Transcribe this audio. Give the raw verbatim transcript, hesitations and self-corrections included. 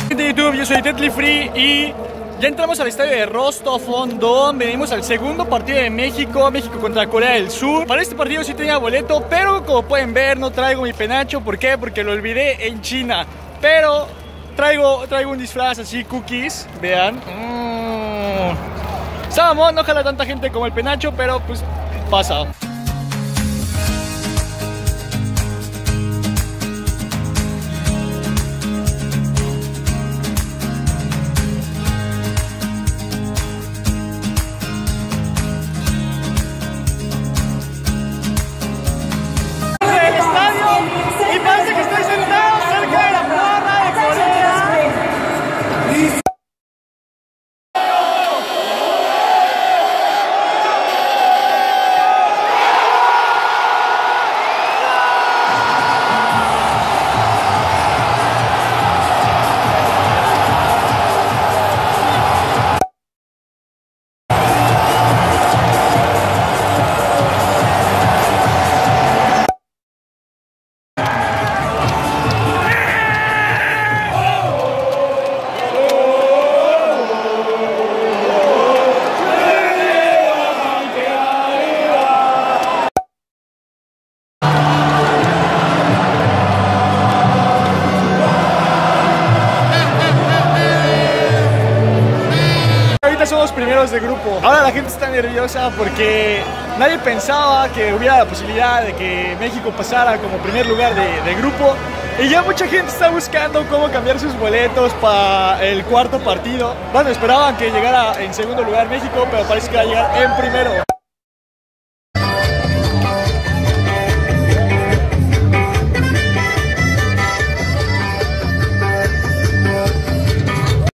Gente de YouTube, yo soy Tetli Free y ya entramos al estadio de Rostov-on-Don. Venimos al segundo partido de México, México contra Corea del Sur. Para este partido sí tenía boleto, pero como pueden ver no traigo mi penacho. ¿Por qué? Porque lo olvidé en China. Pero traigo, traigo un disfraz así, cookies, vean. Mm. Sabamos, no jala tanta gente como el penacho, pero pues pasa. Somos primeros de grupo. Ahora la gente está nerviosa porque nadie pensaba que hubiera la posibilidad de que México pasara como primer lugar de, de grupo. Y ya mucha gente está buscando cómo cambiar sus boletos para el cuarto partido. Bueno, esperaban que llegara en segundo lugar México, pero parece que va a llegar en primero.